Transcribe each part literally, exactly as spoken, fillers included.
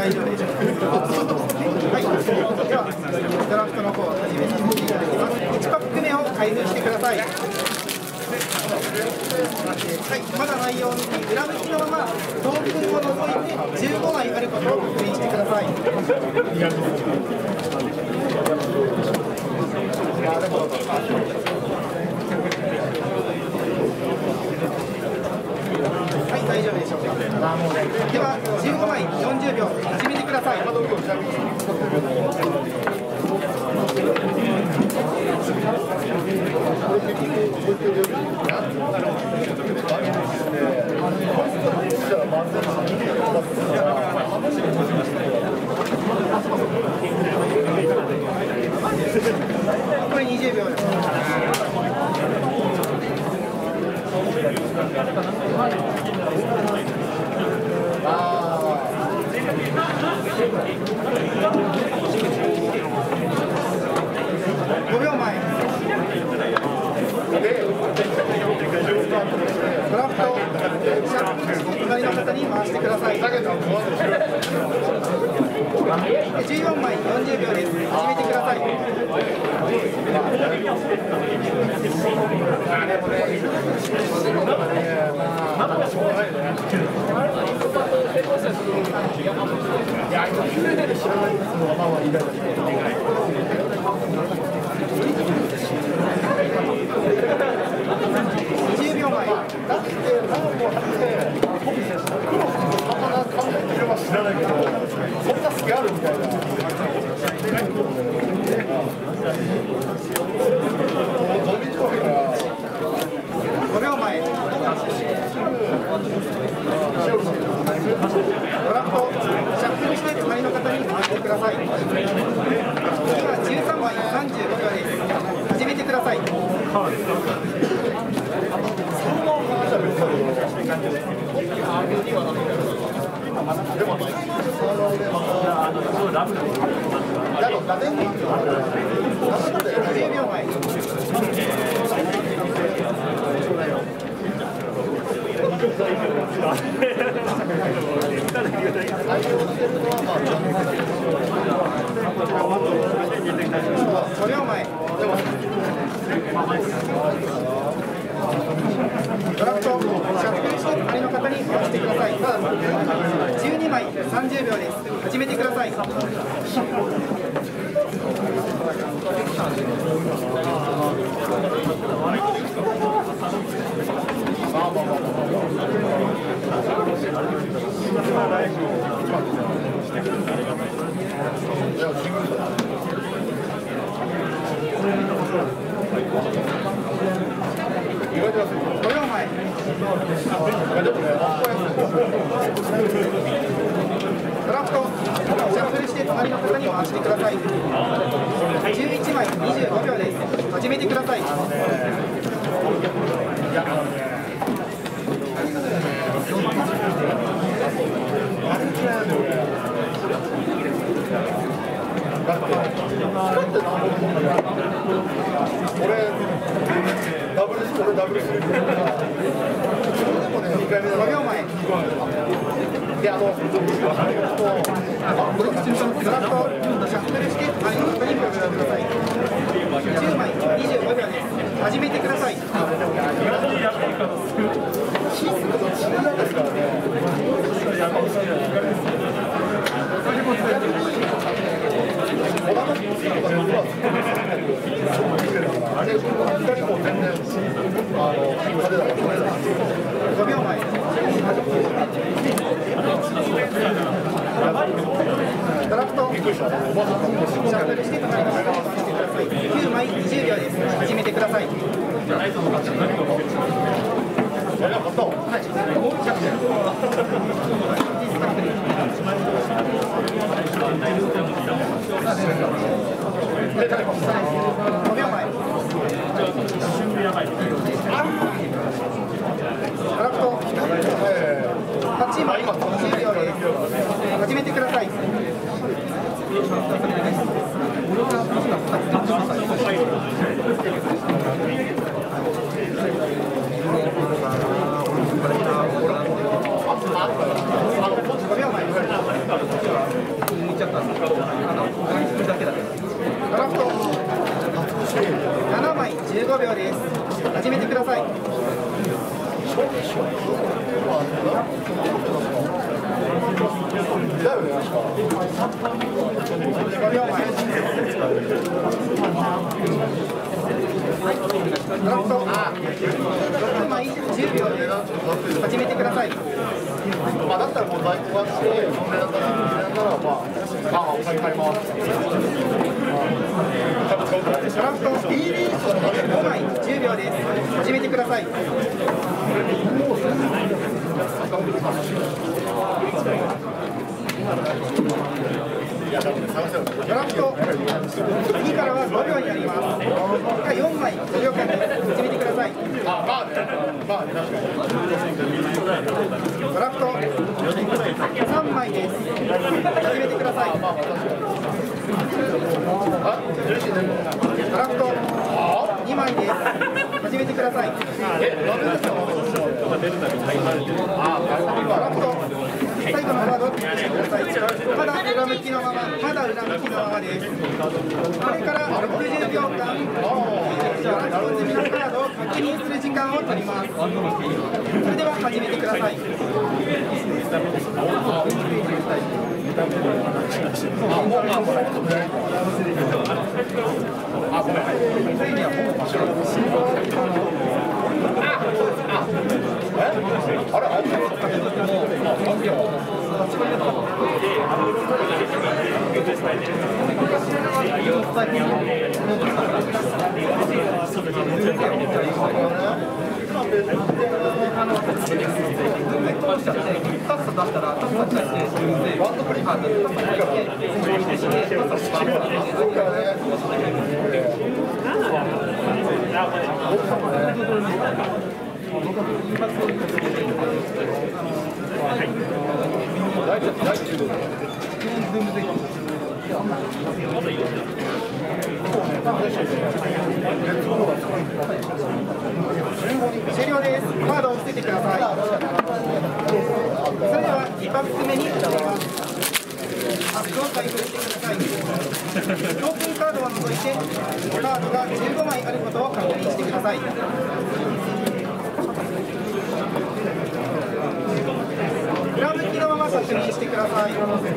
大丈夫でしょうか。はい、ではドラフトの方を始めさせていただきます。いちパック目を開封してください。はい、まだ内容を見て裏向きのままトークンを除いてじゅうごまいあることを確認してください。はい、大丈夫でしょうか。ではじゅうごまいよんじゅうびょう始めてください。これにじゅうびょうです。ごびょうまえ。ドラフト隣の方に回してください。じゅうよんまいよんじゅうびょうです。始めてください。にじゅうびょうまえ。 知らないけど、そんな好きあるみたいな。 ごびょうまえ。ドラフトシャッフルして隣の方に回してください。次はじゅうさんまいさんじゅうごびょうです。始めてください。 でも、じゅうびょうまえ。ごびょうまえ。ドラフトシャッフルして隣の方に回してください。じゅうにまいさんじゅうびょうです。始めてください。ごびょうまえ。ドラフトシャッフルして隣の方に回してください。じゅういちまいにじゅうごびょうです。始めてください。 俺ダブルス俺ダブルスでもねにかいめごびょうまえ。 であのドラフトシャッフルして隣の方に回してください。じゅうまいにじゅうごびょうです。始めてください。 システムと違うんですからね。あれ、左も全然、あの、派手だから。 ごびょうまえ。ドラフトシャッフルして隣の方に回してください。きゅうまいにじゅうびょうです。始めてください。ごびょうまえ。ドラフトはちまいにじゅうびょうです。始めてください。ごびょうまえ。 抜いちゃったんですけど、あのこれだけだけドラフトななまいじゅうごびょうです。始めてください。ごびょうまえドラフトろくまいじゅうびょうです。始めてください。 まあだったらもう在庫がして、それだったら、それだったらまあ、まあ、お金借ります。 ドラフトごまいじゅうびょうです。始めてください。ドラフトにからはごびょうになります。よんまいごびょうかんです。始めてください。 あ、まあね、まあね、確かに。 ドラフトさんまいです。始めてください。 まあまあ、確かに。あ、 ドラフトにまいです。始めてください。 え、ダメですか？あ、 ドラフト最後のカードを切ってください。まだ裏向きのまま、まだ裏向きのままです。これからろくじゅうびょうかん、ドラフト済みのカードを確認する時間を取ります。それでは始めてください。 あ、ごめん。あれ、あれ、 終了です。カードを捨ててください。それではにパック目に移ります。パックを開封してください。トークンカードを除いてカードがじゅうごまいあることを確認してください。裏向きのまま確認してください。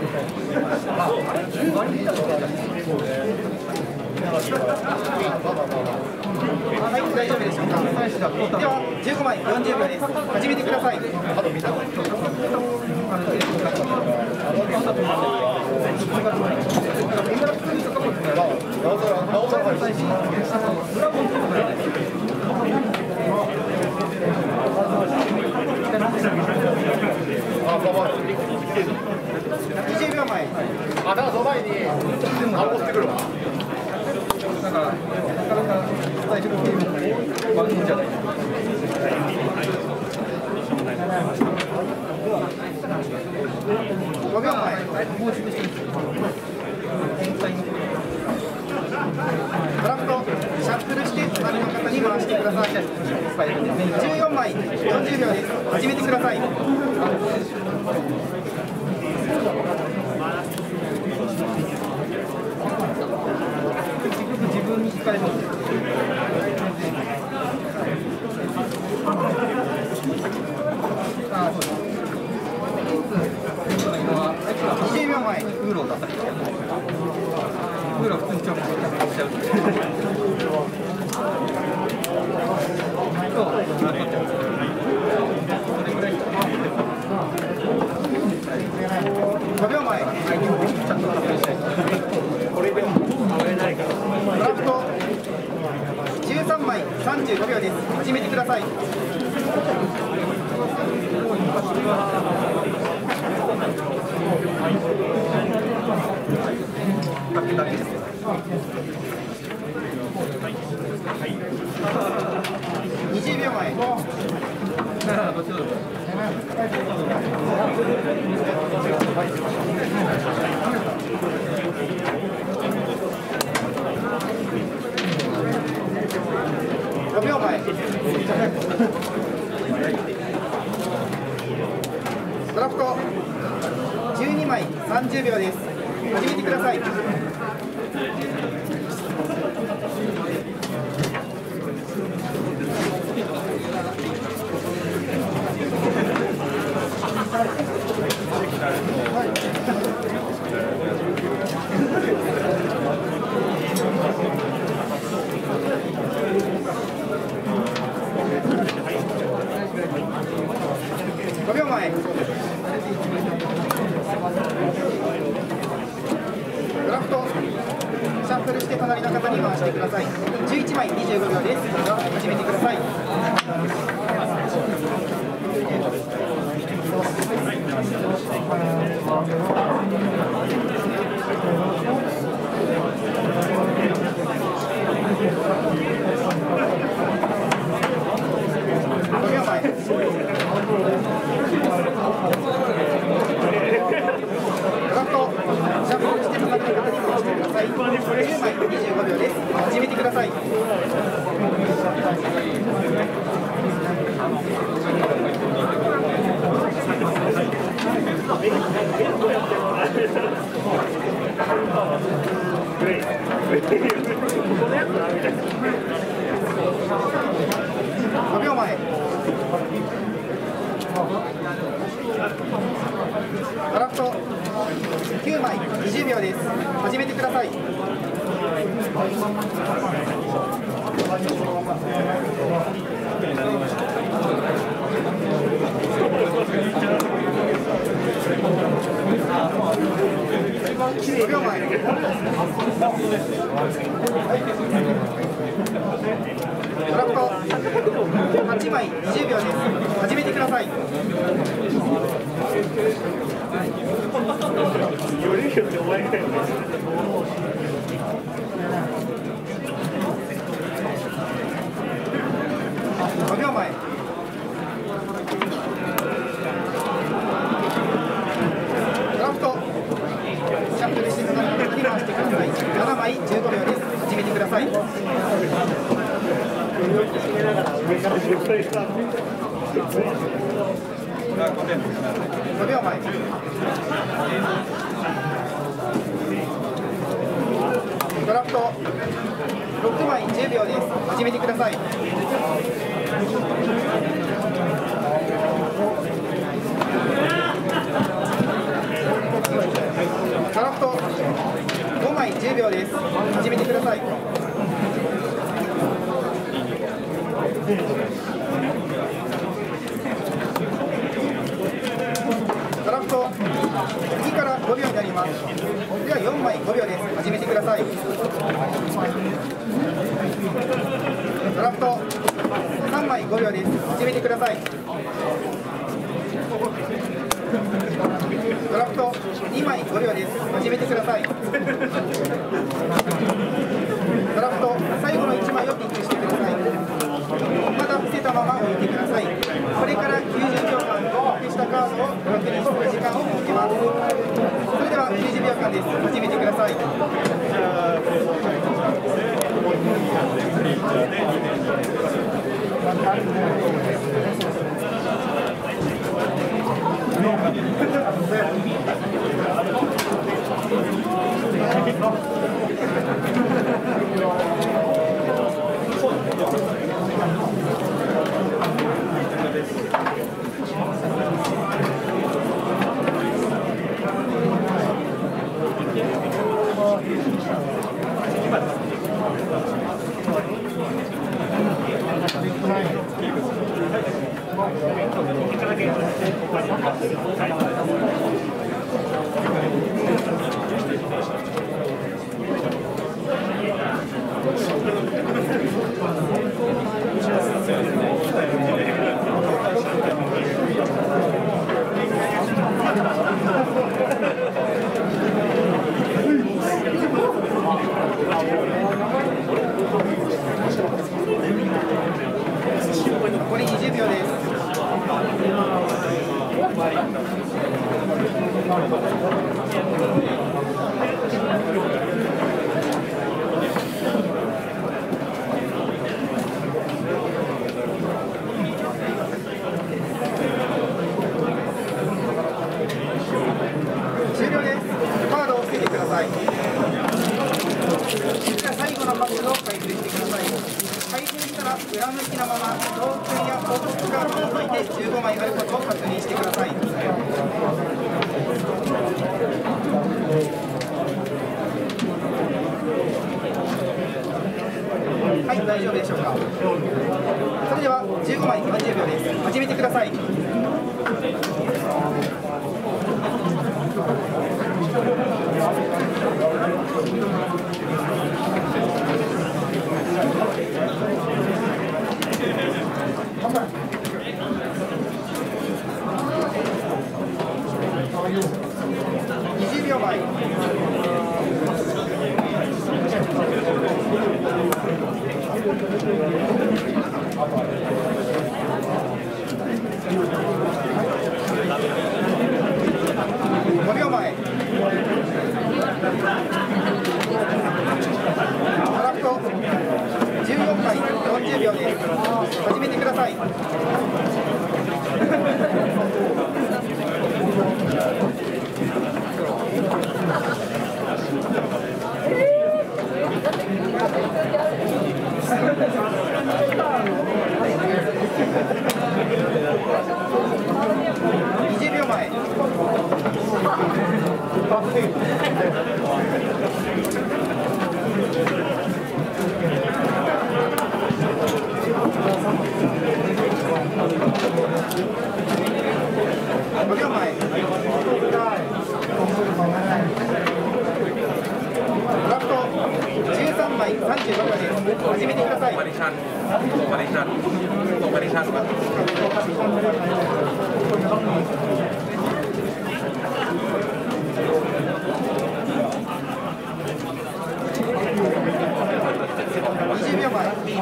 はい、大丈夫でしょうか。ではじゅうごまいよんじゅうびょうです。始めてください。にじゅうびょうまえ。 あ、だからその前に、あ、持ってくるわ。 なんか、なかなか最初のゲームも悪いんじゃないですか。ごびょうまえ。ドラフト、シャッフルして隣の方に回してください。じゅうよんまい、よんじゅうびょうです。始めてください。自分に惹かれます。あ、そうです。にじゅうびょうまえ。ウーロンだったり。ウーロン普通にちょっとしちゃう。そう、取っちゃう。それぐらい。ごびょうまえ。ちゃんと確認したい。ドラフトじゅうさんまいさんじゅうごびょうです。始めてください。にじゅうびょうまえ。ごびょうまえ。ドラフトじゅうにまいささんじゅうびょうです。始めてください。ごびょうまえ。ドラフトシャッフルして隣の方に回してください。じゅういちまいにじゅうごびょうです。では始めてください。ごびょうまえ。ドラフトシャッフルして隣の方に回してください。じゅうまいにじゅうごびょうです。始めてください。ごびょうまえ。ドラフトきゅうまいにじゅうびょうです。始めてください。ごびょうまえ。ドラフトはちまいにじゅうびょうです。始めてください。ごびょうまえ。ドラフトシャッフルして隣の方に回してください。ななまいじゅうごびょうです。始めてください。ごびょうまえ。ドラフトろくまいじゅうびょうです。始めてください。ドラフトごまいじゅうびょうです。始めてください。ドラフト次からごびょうになります。ではよんまいごびょうです。始めてください。ドラフトさんまいごびょうです。始めてください。ドラフトにまいごびょうです。始めてください。ドラフト最後のいちまいをピックしてください。まだ伏せたまま置いてください。これからきゅうじゅうびょうかんピックしたカードを確認する時間を設けます。それではきゅうじゅうびょうかんです。始めてください。 はい。 さい。じゃあ最後のパスを開封してください。開封したら裏向きのまま条件や広告カードを解いてじゅうごまいあることを確認してください。はい、大丈夫でしょうか。それではじゅうごまいさんじゅうびょうです。始めてください。にじゅうびょうまえ。ごびょうまえ。ドラフトじゅうよんまいよんじゅうびょうです。始めてください。にじゅうびょうまえ。ごびょうまえ。ドラフトじゅうさんまいさんじゅうごびょうです。始めてください。 パリシャン、パリシャン、パリシャン。 にじゅうびょうまえ。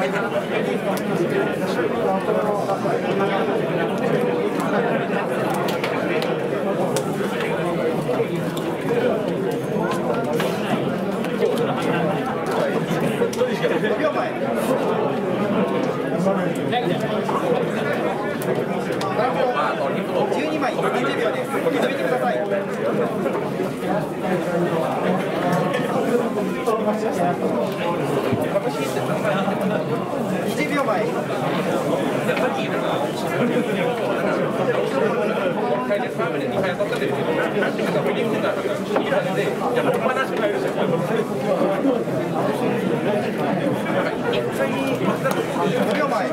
ごびょうまえ。じゅうにまいさんじゅうびょうです。始めてください。にじゅうびょうまえ。ごびょうまえ。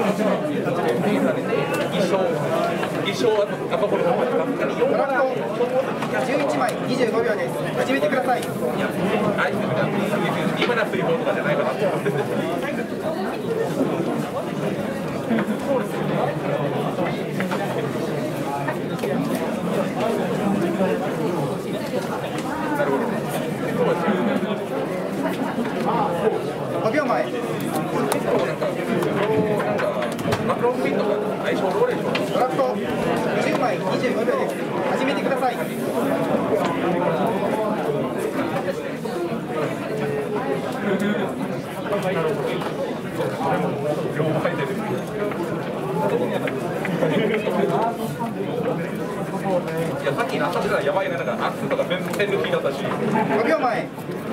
ドラフトじゅういちまいにじゅうごびょうです。始めてください。 今なすいことかじゃないかなと思って。なるほどね。 ごびょうまえ。 結構なんか、なんかマクロンフィンとか相性どうでしょう。 ドラフトじゅうまいにじゅうごびょうです。始めてください。 両方入ってる。いや、さっきの朝からやばいな、なんかアクスとか全然抜きだったし。 ごびょうまえ。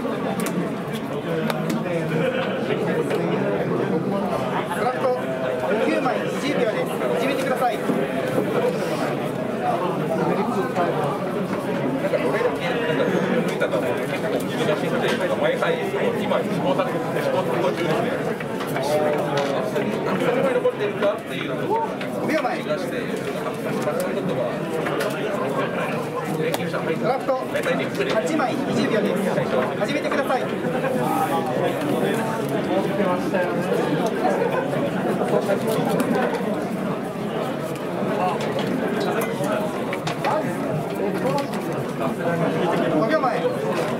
ドラフトきゅうまいにじゅうびょうです。始めてください。 なんかどれだけなんか抜いたかも結構難しくて、なんか毎回今試行錯誤試行錯誤中ですね。何回残ってるかっていうのをごびょうまえ。 出して、たくさんとか練習したら入っドラフトはちまいにじゅうびょうです。始めてください。ごびょうまえ。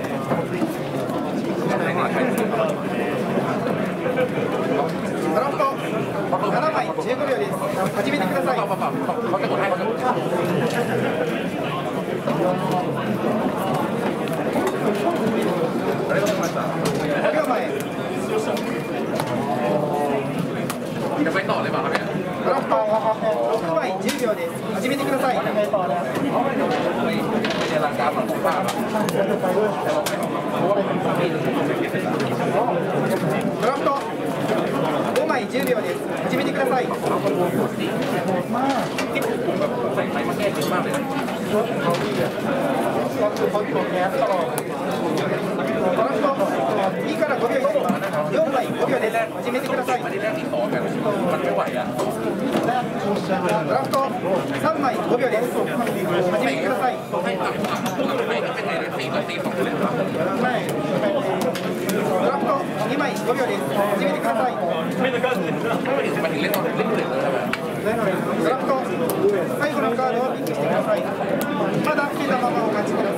ドラフトななまいじゅうごびょうです。始めてください。 ありがとうございました。 ごびょうまえ。 จะไปต่อเลยป่ะครับเนี่ยドラフトろくまいじゅうびょうです。始めてください。 ไม่ใช่ร่างกายของป้าป่ะドラフトごまいじゅうびょうです。始めてください。ドラフトにからごびょうです。よんまいごびょうです。始めてください。ドラフトさんまいごびょうです。始めてください。ドラフトにまいごびょうです。始めてください。ドラフト最後のカードをピックしてください。まだ捨てたままお待ちください。